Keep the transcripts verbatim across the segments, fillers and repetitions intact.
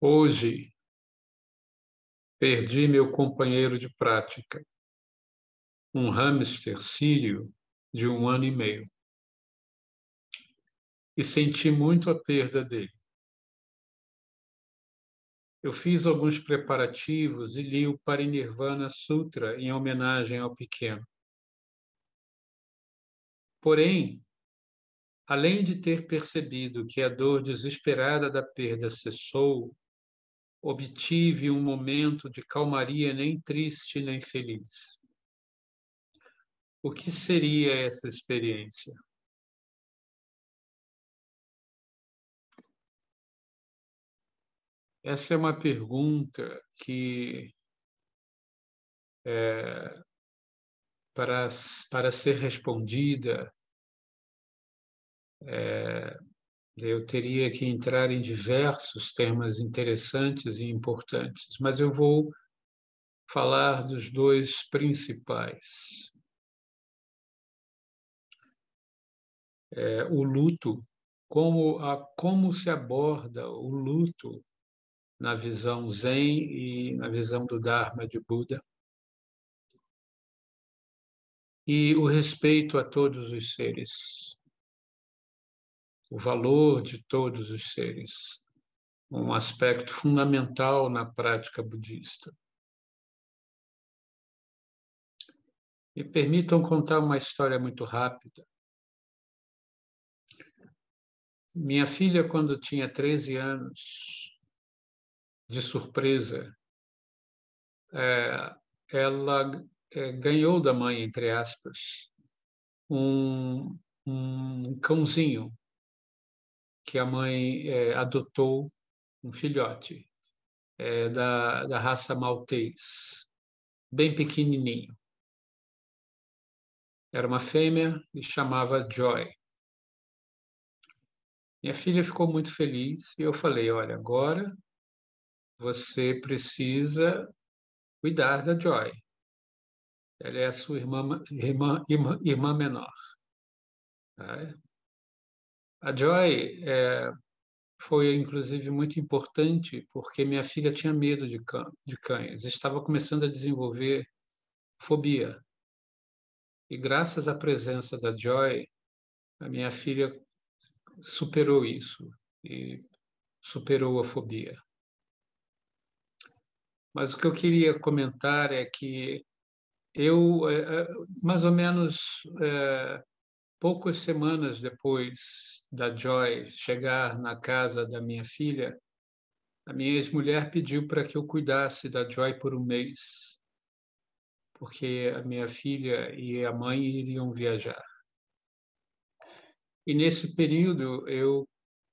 Hoje, perdi meu companheiro de prática, um hamster sírio de um ano e meio, e senti muito a perda dele. Eu fiz alguns preparativos e li o Parinirvana Sutra em homenagem ao pequeno. Porém, além de ter percebido que a dor desesperada da perda cessou, obtive um momento de calmaria nem triste nem feliz. O que seria essa experiência? Essa é uma pergunta que, é, para, para ser respondida, é, eu teria que entrar em diversos temas interessantes e importantes, mas eu vou falar dos dois principais. É, o luto, como, a, como se aborda o luto na visão Zen e na visão do Dharma de Buda, e o respeito a todos os seres, o valor de todos os seres, um aspecto fundamental na prática budista. Me permitam contar uma história muito rápida. Minha filha, quando tinha treze anos, de surpresa, é, ela é, ganhou da mãe, entre aspas, um, um cãozinho que a mãe é, adotou, um filhote, é, da, da raça maltês, bem pequenininho. Era uma fêmea e chamava Joy. Minha filha ficou muito feliz e eu falei, olha, agora você precisa cuidar da Joy. Ela é a sua irmã, irmã, irmã, irmã menor. Tá? A Joy é, foi, inclusive, muito importante porque minha filha tinha medo de, cã, de cães, estava começando a desenvolver fobia. E graças à presença da Joy, a minha filha superou isso e superou a fobia. Mas o que eu queria comentar é que eu, mais ou menos é, poucas semanas depois da Joy chegar na casa da minha filha, a minha ex-mulher pediu para que eu cuidasse da Joy por um mês, porque a minha filha e a mãe iriam viajar. E nesse período eu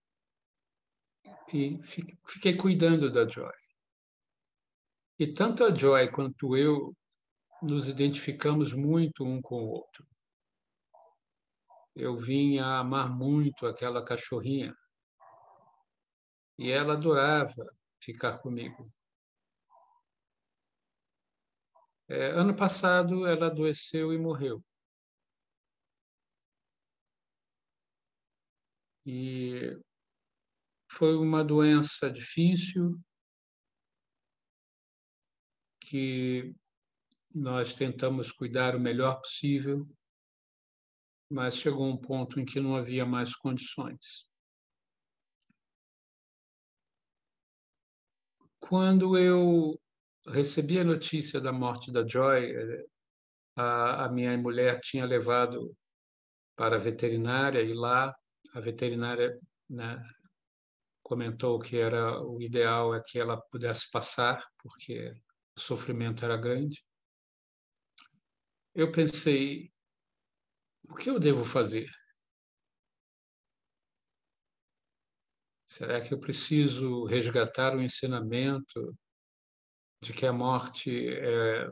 fiquei cuidando da Joy. E tanto a Joy quanto eu nos identificamos muito um com o outro. Eu vim a amar muito aquela cachorrinha e ela adorava ficar comigo. É, ano passado ela adoeceu e morreu. E foi uma doença difícil que nós tentamos cuidar o melhor possível, mas chegou um ponto em que não havia mais condições. Quando eu recebi a notícia da morte da Joy, a, a minha mulher tinha levado para a veterinária e lá a veterinária, né, comentou que era o ideal é que ela pudesse passar, porque o sofrimento era grande. Eu pensei, o que eu devo fazer? Será que eu preciso resgatar o ensinamento de que a morte é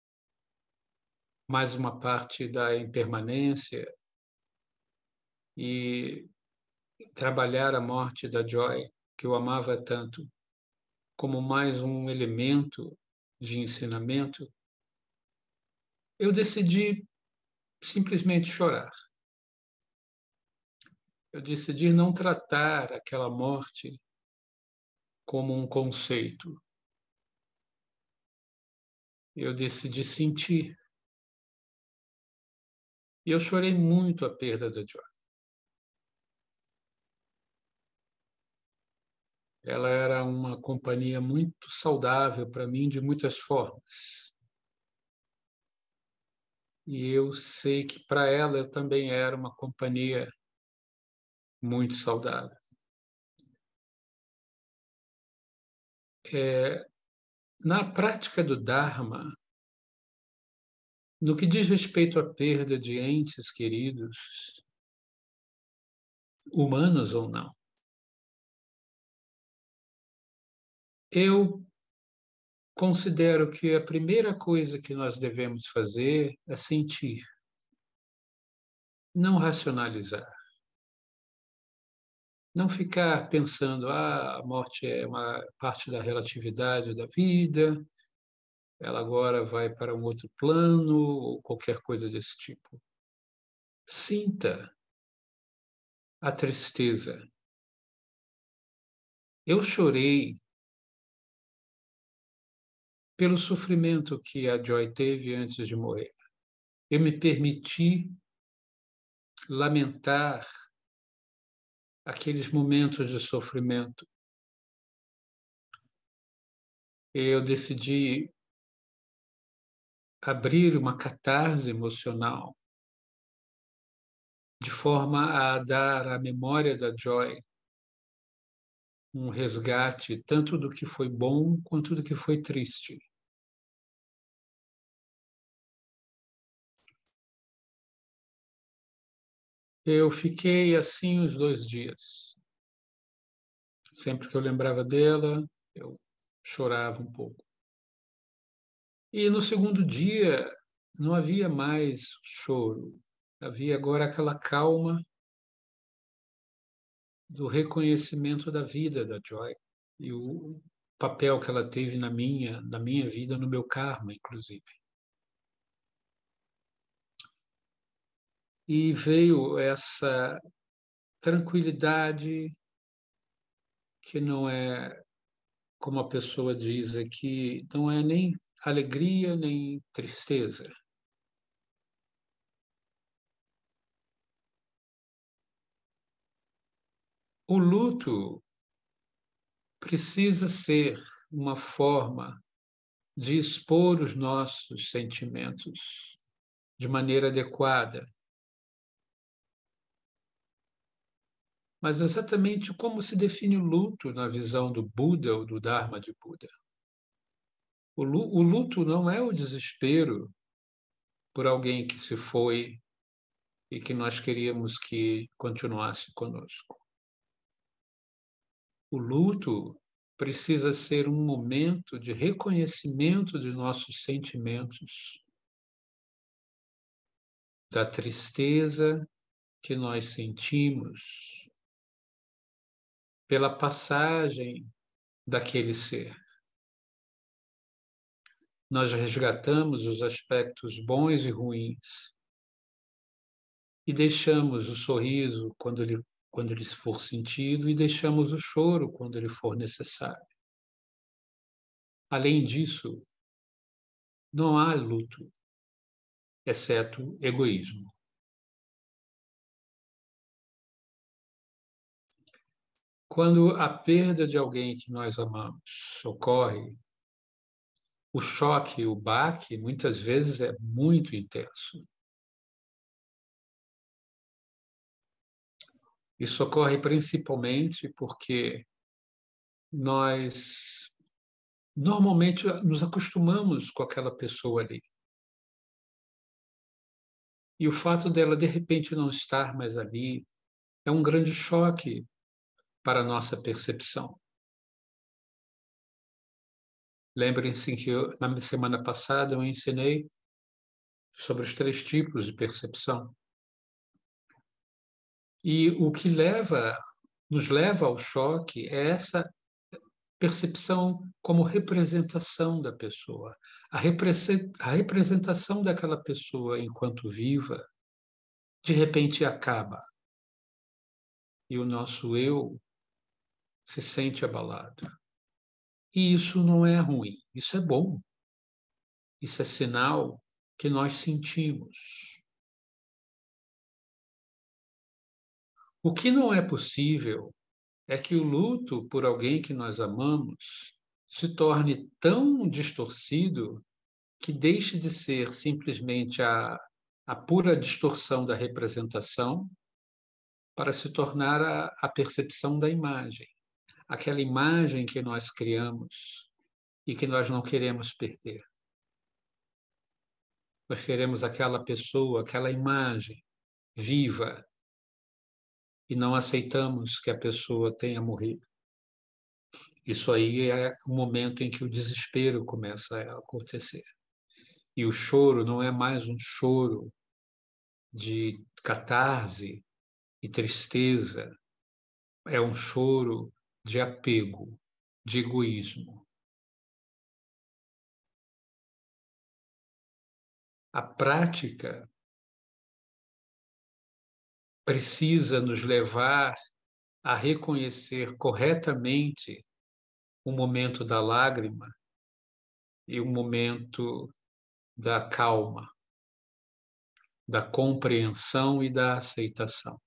mais uma parte da impermanência e trabalhar a morte da Joy, que eu amava tanto, como mais um elemento de ensinamento? Eu decidi simplesmente chorar. Eu decidi não tratar aquela morte como um conceito. Eu decidi sentir. E eu chorei muito a perda da Joy. Ela era uma companhia muito saudável para mim, de muitas formas. E eu sei que para ela eu também era uma companhia muito saudável. É, na prática do Dharma, no que diz respeito à perda de entes queridos, humanos ou não, eu considero que a primeira coisa que nós devemos fazer é sentir, não racionalizar. Não ficar pensando, ah, a morte é uma parte da relatividade da vida, ela agora vai para um outro plano, ou qualquer coisa desse tipo. Sinta a tristeza. Eu chorei pelo sofrimento que a Joy teve antes de morrer. Eu me permiti lamentar aqueles momentos de sofrimento. Eu decidi abrir uma catarse emocional de forma a dar à memória da Joy um resgate tanto do que foi bom quanto do que foi triste. Eu fiquei assim os dois dias. Sempre que eu lembrava dela, eu chorava um pouco. E no segundo dia, não havia mais choro. Havia agora aquela calma do reconhecimento da vida da Joy e o papel que ela teve na minha, na minha vida, no meu karma, inclusive. E veio essa tranquilidade que não é, como a pessoa diz aqui, não é nem alegria nem tristeza. O luto precisa ser uma forma de expor os nossos sentimentos de maneira adequada. Mas exatamente como se define o luto na visão do Buda ou do Dharma de Buda? O luto não é o desespero por alguém que se foi e que nós queríamos que continuasse conosco. O luto precisa ser um momento de reconhecimento de nossos sentimentos, da tristeza que nós sentimos pela passagem daquele ser. Nós resgatamos os aspectos bons e ruins e deixamos o sorriso quando ele, quando ele for sentido e deixamos o choro quando ele for necessário. Além disso, não há luto, exceto egoísmo. Quando a perda de alguém que nós amamos ocorre, o choque, o baque, muitas vezes é muito intenso. Isso ocorre principalmente porque nós normalmente nos acostumamos com aquela pessoa ali. E o fato dela de repente não estar mais ali é um grande choque para a nossa percepção. Lembrem-se que eu, na semana passada eu ensinei sobre os três tipos de percepção. E o que leva, nos leva ao choque é essa percepção como representação da pessoa. A, a representação daquela pessoa enquanto viva, de repente acaba. E o nosso eu se sente abalado. E isso não é ruim, isso é bom. Isso é sinal que nós sentimos. O que não é possível é que o luto por alguém que nós amamos se torne tão distorcido que deixe de ser simplesmente a, a pura distorção da representação para se tornar a, a percepção da imagem. Aquela imagem que nós criamos e que nós não queremos perder. Nós queremos aquela pessoa, aquela imagem viva e não aceitamos que a pessoa tenha morrido. Isso aí é o momento em que o desespero começa a acontecer. E o choro não é mais um choro de catarse e tristeza, é um choro de apego, de egoísmo. A prática precisa nos levar a reconhecer corretamente o momento da lágrima e o momento da calma, da compreensão e da aceitação.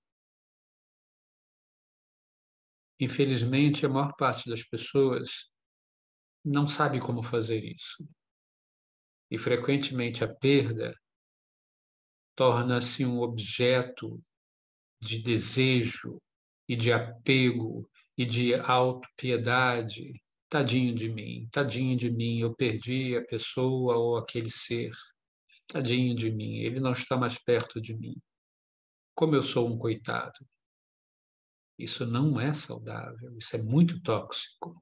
Infelizmente, a maior parte das pessoas não sabe como fazer isso. E, frequentemente, a perda torna-se um objeto de desejo e de apego e de autopiedade. Tadinho de mim, tadinho de mim, eu perdi a pessoa ou aquele ser. Tadinho de mim, ele não está mais perto de mim. Como eu sou um coitado. Isso não é saudável, isso é muito tóxico.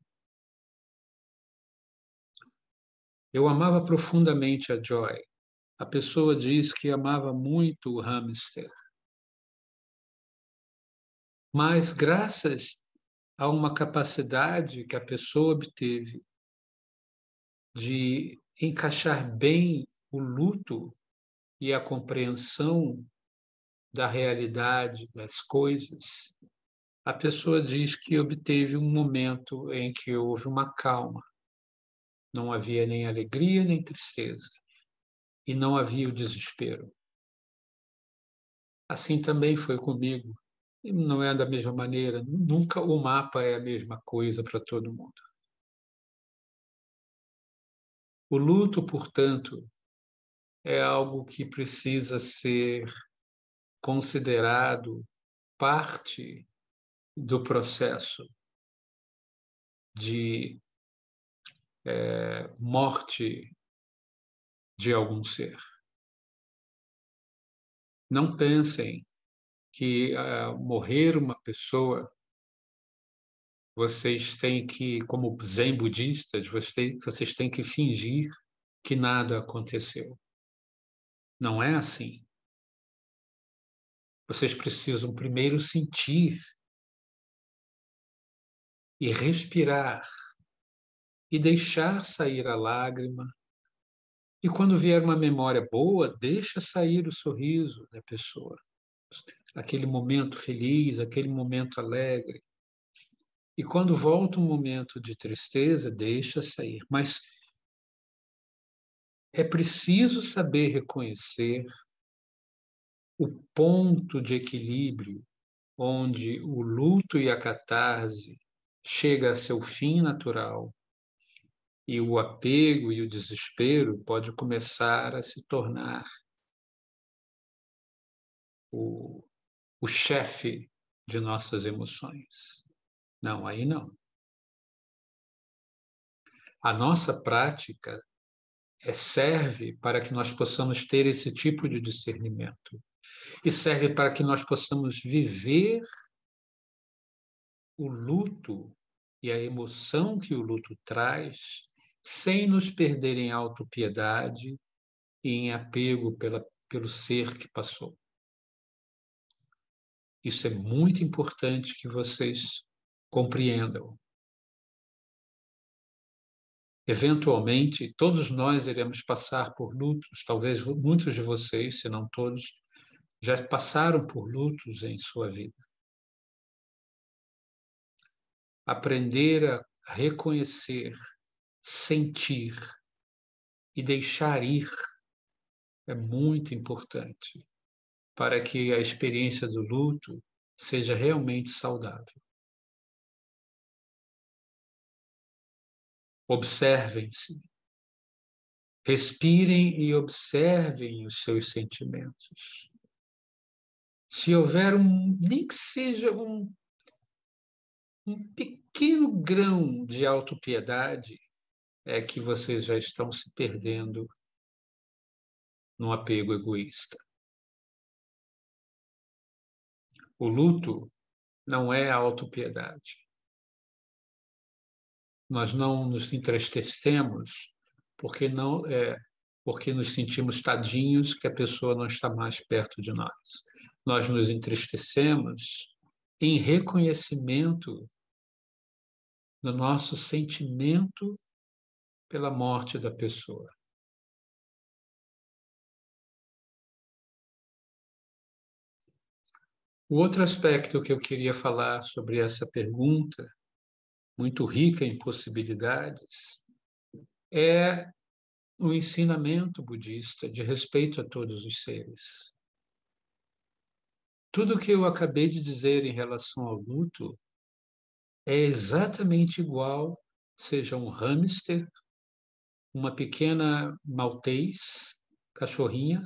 Eu amava profundamente a Joy. A pessoa diz que amava muito o hamster. Mas graças a uma capacidade que a pessoa obteve de encaixar bem o luto e a compreensão da realidade das coisas, a pessoa diz que obteve um momento em que houve uma calma. Não havia nem alegria nem tristeza. E não havia o desespero. Assim também foi comigo. E não é da mesma maneira. Nunca o mapa é a mesma coisa para todo mundo. O luto, portanto, é algo que precisa ser considerado parte do processo de é, morte de algum ser. Não pensem que uh, morrer uma pessoa, vocês têm que, como zen budistas, vocês, vocês têm que fingir que nada aconteceu. Não é assim. Vocês precisam primeiro sentir e respirar e deixar sair a lágrima. E quando vier uma memória boa, deixa sair o sorriso da pessoa. Aquele momento feliz, aquele momento alegre. E quando volta um momento de tristeza, deixa sair. Mas é preciso saber reconhecer o ponto de equilíbrio onde o luto e a catarse chega a seu fim natural e o apego e o desespero pode começar a se tornar o, o chefe de nossas emoções. Não, aí não. A nossa prática é, serve para que nós possamos ter esse tipo de discernimento e serve para que nós possamos viver o luto e a emoção que o luto traz sem nos perder em autopiedade e em apego pela, pelo ser que passou. Isso é muito importante que vocês compreendam. Eventualmente, todos nós iremos passar por lutos, talvez muitos de vocês, se não todos, já passaram por lutos em sua vida. Aprender a reconhecer sentir e deixar ir é muito importante para que a experiência do luto seja realmente saudável. Observem-se, respirem e observem os seus sentimentos. Se houver um, nem que seja um, um pequeno grão de autopiedade, é que vocês já estão se perdendo no apego egoísta. O luto não é autopiedade. Nós não nos entristecemos porque não é porque nos sentimos tadinhos que a pessoa não está mais perto de nós. Nós nos entristecemos em reconhecimento do nosso sentimento pela morte da pessoa. O outro aspecto que eu queria falar sobre essa pergunta, muito rica em possibilidades, é o ensinamento budista de respeito a todos os seres. Tudo o que eu acabei de dizer em relação ao luto é exatamente igual, seja um hamster, uma pequena maltês, cachorrinha,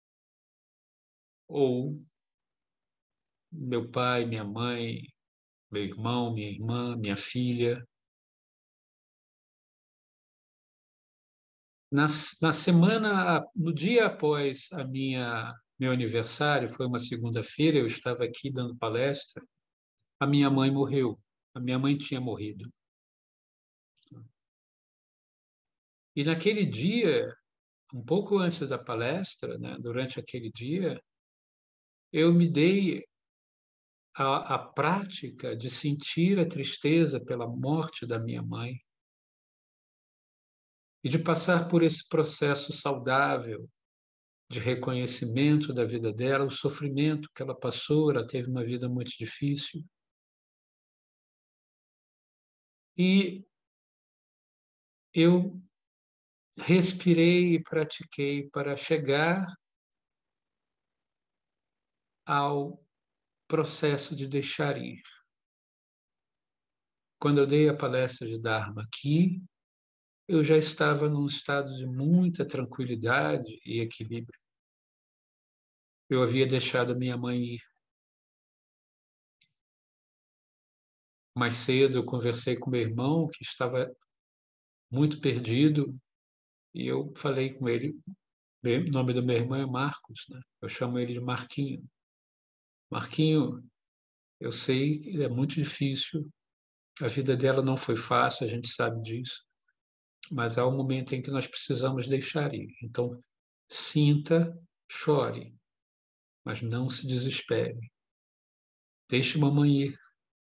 ou meu pai, minha mãe, meu irmão, minha irmã, minha filha. Na, na semana, no dia após a minha meu aniversário, foi uma segunda-feira, eu estava aqui dando palestra, a minha mãe morreu. A minha mãe tinha morrido. E naquele dia, um pouco antes da palestra, né, durante aquele dia, eu me dei a, a prática de sentir a tristeza pela morte da minha mãe e de passar por esse processo saudável de reconhecimento da vida dela, o sofrimento que ela passou, ela teve uma vida muito difícil. E eu respirei e pratiquei para chegar ao processo de deixar ir. Quando eu dei a palestra de Dharma aqui, eu já estava num estado de muita tranquilidade e equilíbrio. Eu havia deixado a minha mãe ir. Mais cedo eu conversei com meu irmão, que estava muito perdido, e eu falei com ele. O nome do meu irmão é Marcos, né? Eu chamo ele de Marquinho. Marquinho, eu sei que é muito difícil, a vida dela não foi fácil, a gente sabe disso, mas há um momento em que nós precisamos deixar ir. Então, sinta, chore, mas não se desespere. Deixe mamãe ir.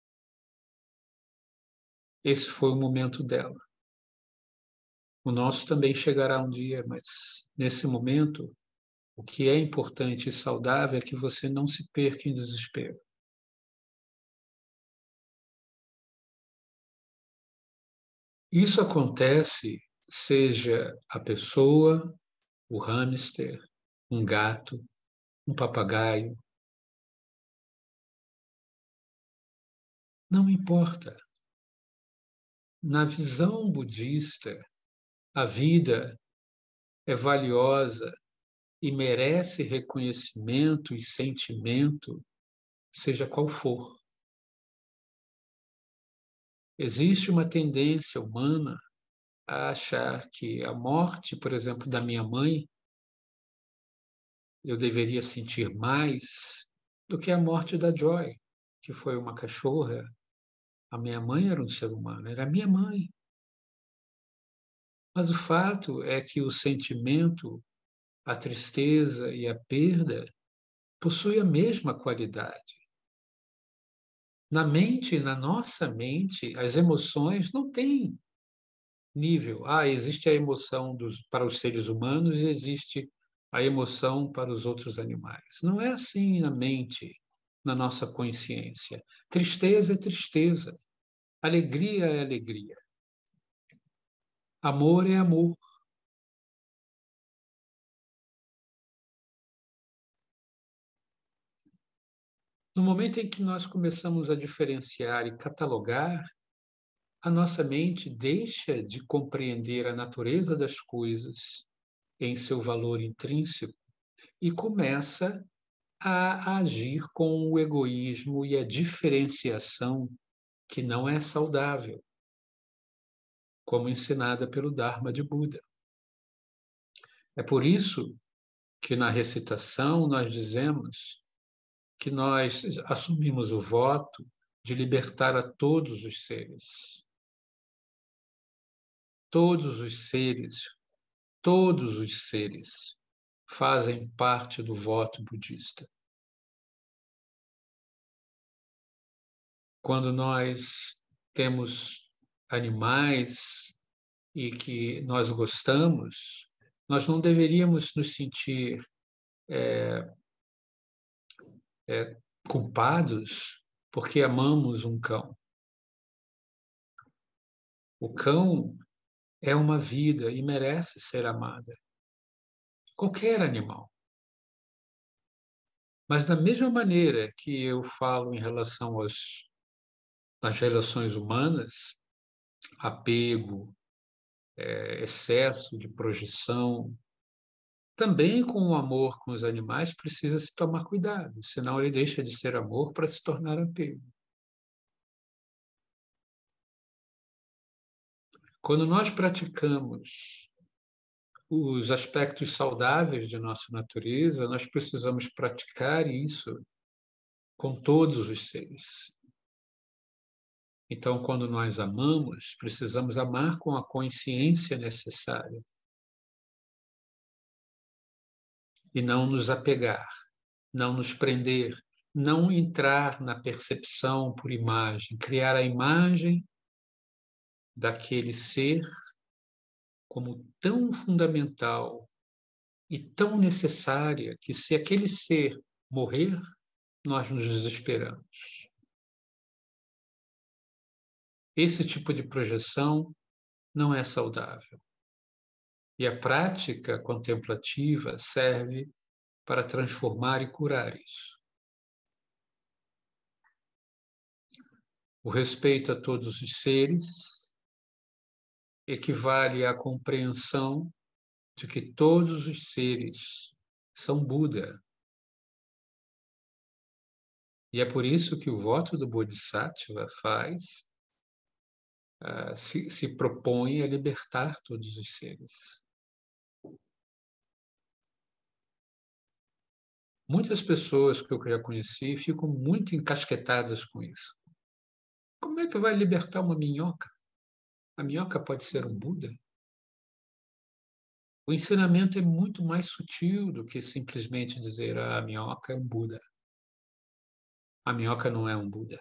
Esse foi o momento dela. O nosso também chegará um dia, mas nesse momento, o que é importante e saudável é que você não se perca em desespero. Isso acontece, seja a pessoa, o hamster, um gato, um papagaio. Não importa. Na visão budista, a vida é valiosa e merece reconhecimento e sentimento, seja qual for. Existe uma tendência humana a achar que a morte, por exemplo, da minha mãe, eu deveria sentir mais do que a morte da Joy, que foi uma cachorra. A minha mãe era um ser humano, era a minha mãe. Mas o fato é que o sentimento, a tristeza e a perda possuem a mesma qualidade. Na mente, na nossa mente, as emoções não têm nível. Ah, existe a emoção dos, para os seres humanos e existe a emoção para os outros animais. Não é assim na mente, na nossa consciência. Tristeza é tristeza. Alegria é alegria. Amor é amor. No momento em que nós começamos a diferenciar e catalogar, a nossa mente deixa de compreender a natureza das coisas em seu valor intrínseco e começa a agir com o egoísmo e a diferenciação que não é saudável, como ensinada pelo Dharma de Buda. É por isso que na recitação nós dizemos que nós assumimos o voto de libertar a todos os seres. Todos os seres, todos os seres fazem parte do voto budista. Quando nós temos animais e que nós gostamos, nós não deveríamos nos sentir é, é, culpados porque amamos um cão. O cão é uma vida e merece ser amada. Qualquer animal. Mas da mesma maneira que eu falo em relação aos, às relações humanas, apego, é, excesso de projeção, também com o amor com os animais precisa se tomar cuidado, senão ele deixa de ser amor para se tornar apego. Quando nós praticamos os aspectos saudáveis de nossa natureza, nós precisamos praticar isso com todos os seres. Então, quando nós amamos, precisamos amar com a consciência necessária e não nos apegar, não nos prender, não entrar na percepção por imagem, criar a imagem daquele ser como tão fundamental e tão necessária que, se aquele ser morrer, nós nos desesperamos. Esse tipo de projeção não é saudável. E a prática contemplativa serve para transformar e curar isso. O respeito a todos os seres equivale à compreensão de que todos os seres são Buda. E é por isso que o voto do Bodhisattva faz, uh, se, se propõe a libertar todos os seres. Muitas pessoas que eu já conheci ficam muito encasquetadas com isso. Como é que vai libertar uma minhoca? A minhoca pode ser um Buda? O ensinamento é muito mais sutil do que simplesmente dizer ah, a minhoca é um Buda. A minhoca não é um Buda.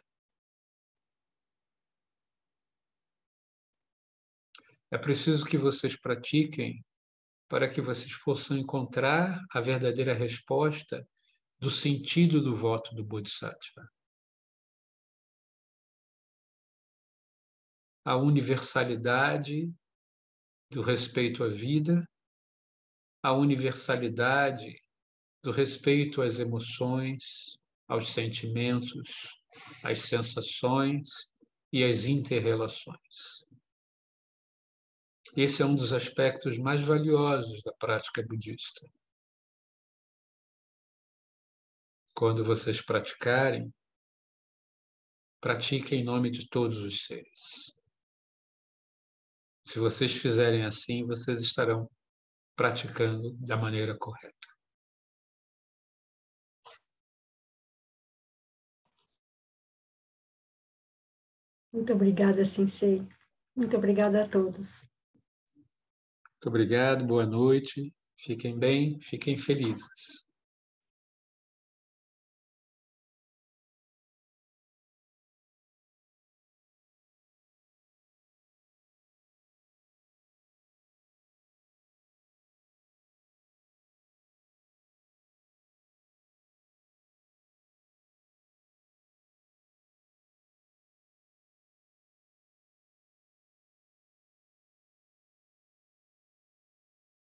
É preciso que vocês pratiquem para que vocês possam encontrar a verdadeira resposta do sentido do voto do Bodhisattva. A universalidade do respeito à vida, a universalidade do respeito às emoções, aos sentimentos, às sensações e às inter-relações. Esse é um dos aspectos mais valiosos da prática budista. Quando vocês praticarem, pratiquem em nome de todos os seres. Se vocês fizerem assim, vocês estarão praticando da maneira correta. Muito obrigada, Sensei. Muito obrigada a todos. Muito obrigado, boa noite. Fiquem bem, fiquem felizes.